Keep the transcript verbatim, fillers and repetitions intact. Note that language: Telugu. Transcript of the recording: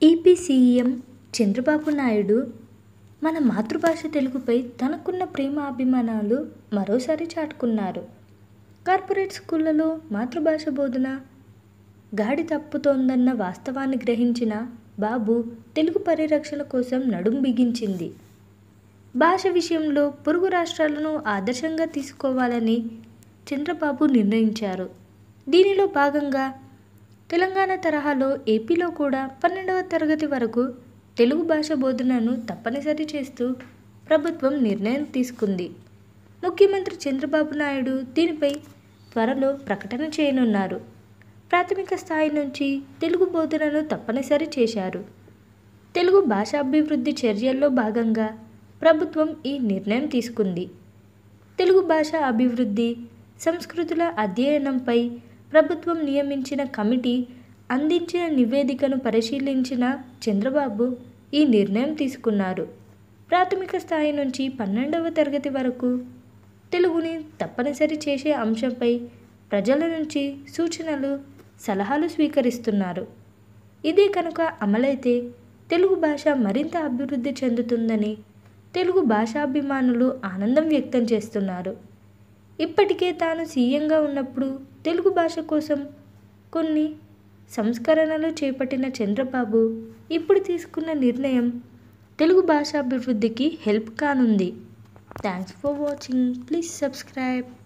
ఏపీ సీఎం చంద్రబాబు నాయుడు మన మాతృభాష తెలుగుపై తనకున్న ప్రేమ అభిమానాలు మరోసారి చాటుకున్నారు. కార్పొరేట్ స్కూళ్లలో మాతృభాష బోధన గాడి తప్పుతోందన్న వాస్తవాన్ని గ్రహించిన బాబు తెలుగు పరిరక్షణ కోసం నడుం బిగించింది. భాష విషయంలో పొరుగు రాష్ట్రాలను ఆదర్శంగా తీసుకోవాలని చంద్రబాబు నిర్ణయించారు. దీనిలో భాగంగా తెలంగాణ తరహాలో ఏపీలో కూడా పన్నెండవ తరగతి వరకు తెలుగు భాష బోధనను తప్పనిసరి చేస్తూ ప్రభుత్వం నిర్ణయం తీసుకుంది. ముఖ్యమంత్రి చంద్రబాబు నాయుడు దీనిపై త్వరలో ప్రకటన చేయనున్నారు. ప్రాథమిక స్థాయి నుంచి తెలుగు బోధనను తప్పనిసరి చేశారు. తెలుగు భాషాభివృద్ధి చర్యల్లో భాగంగా ప్రభుత్వం ఈ నిర్ణయం తీసుకుంది. తెలుగు భాష అభివృద్ధి, సంస్కృతుల అధ్యయనంపై ప్రభుత్వం నియమించిన కమిటీ అందించిన నివేదికను పరిశీలించిన చంద్రబాబు ఈ నిర్ణయం తీసుకున్నారు. ప్రాథమిక స్థాయి నుంచి పన్నెండవ తరగతి వరకు తెలుగుని తప్పనిసరి చేసే అంశంపై ప్రజల నుంచి సూచనలు, సలహాలు స్వీకరిస్తున్నారు. ఇదే కనుక అమలైతే తెలుగు భాష మరింత అభివృద్ధి చెందుతుందని తెలుగు భాషాభిమానులు ఆనందం వ్యక్తం చేస్తున్నారు. ఇప్పటికే తాను సీఎంగా ఉన్నప్పుడు తెలుగు భాష కోసం కొన్ని సంస్కరణలు చేపట్టిన చంద్రబాబు ఇప్పుడు తీసుకున్న నిర్ణయం తెలుగు భాషాభివృద్ధికి హెల్ప్ కానుంది. Thanks for watching. Please subscribe.